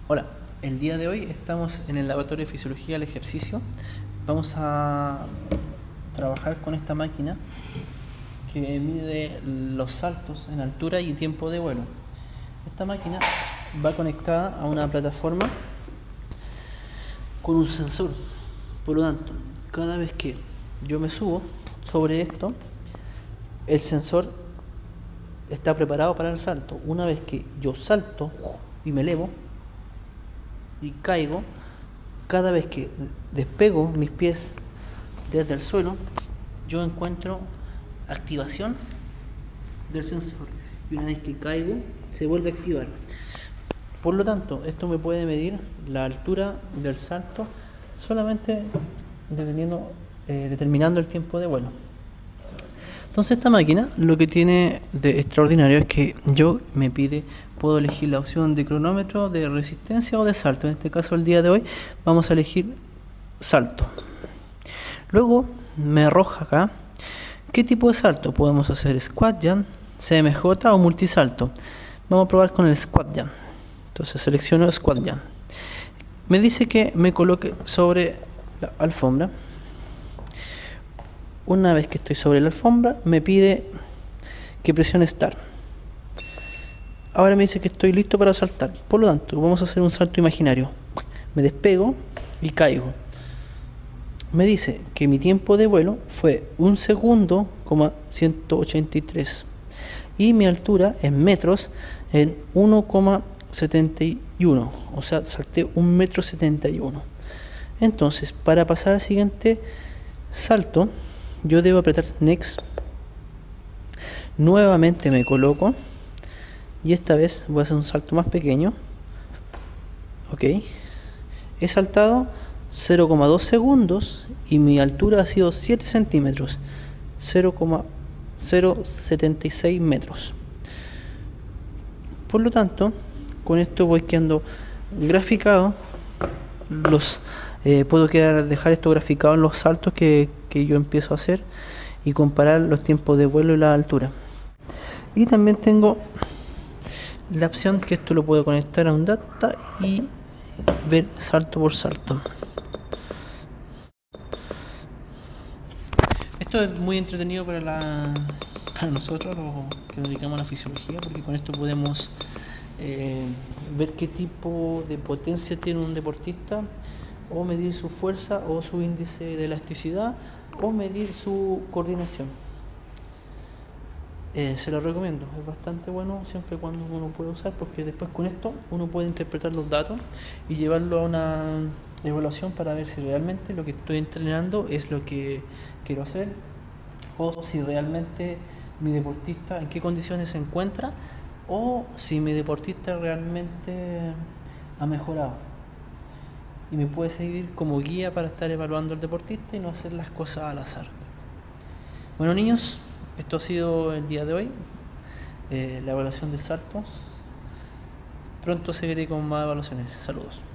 Hola, el día de hoy estamos en el laboratorio de fisiología del ejercicio. Vamos a trabajar con esta máquina que mide los saltos en altura y tiempo de vuelo. Esta máquina va conectada a una plataforma con un sensor. Por lo tanto, cada vez que yo me subo sobre esto, el sensor está preparado para el salto. Una vez que yo salto y me elevo y caigo, cada vez que despego mis pies desde el suelo, yo encuentro activación del sensor, y una vez que caigo se vuelve a activar. Por lo tanto, esto me puede medir la altura del salto solamente determinando el tiempo de vuelo. Entonces esta máquina lo que tiene de extraordinario es que puedo elegir la opción de cronómetro, de resistencia o de salto. En este caso, el día de hoy vamos a elegir salto. Luego me arroja acá qué tipo de salto podemos hacer: squat jump, CMJ o multisalto. Vamos a probar con el squat jump. Entonces selecciono squat jump. Me dice que me coloque sobre la alfombra. Una vez que estoy sobre la alfombra, me pide que presione Start. Ahora me dice que estoy listo para saltar. Por lo tanto, vamos a hacer un salto imaginario. Me despego y caigo. Me dice que mi tiempo de vuelo fue 1 segundo, 183. Y mi altura en metros en 1,71. O sea, salté 1,71 m. Entonces, para pasar al siguiente salto, yo debo apretar Next. Nuevamente me coloco y esta vez voy a hacer un salto más pequeño. Ok, he saltado 0,2 segundos y mi altura ha sido 7 centímetros, 0,076 metros. Por lo tanto, con esto voy quedando graficado puedo dejar esto graficado en los saltos que yo empiezo a hacer y comparar los tiempos de vuelo y la altura. Y también tengo la opción que esto lo puedo conectar a un data y ver salto por salto. Esto es muy entretenido para nosotros los que nos dedicamos a la fisiología, porque con esto podemos ver qué tipo de potencia tiene un deportista, o medir su fuerza o su índice de elasticidad, o medir su coordinación. Se lo recomiendo, es bastante bueno siempre y cuando uno puede usar, porque después con esto uno puede interpretar los datos y llevarlo a una evaluación para ver si realmente lo que estoy entrenando es lo que quiero hacer, o si realmente mi deportista en qué condiciones se encuentra, o si mi deportista realmente ha mejorado, y me puede seguir como guía para estar evaluando al deportista y no hacer las cosas al azar. Bueno, niños, esto ha sido el día de hoy, la evaluación de saltos. Pronto seguiré con más evaluaciones. Saludos.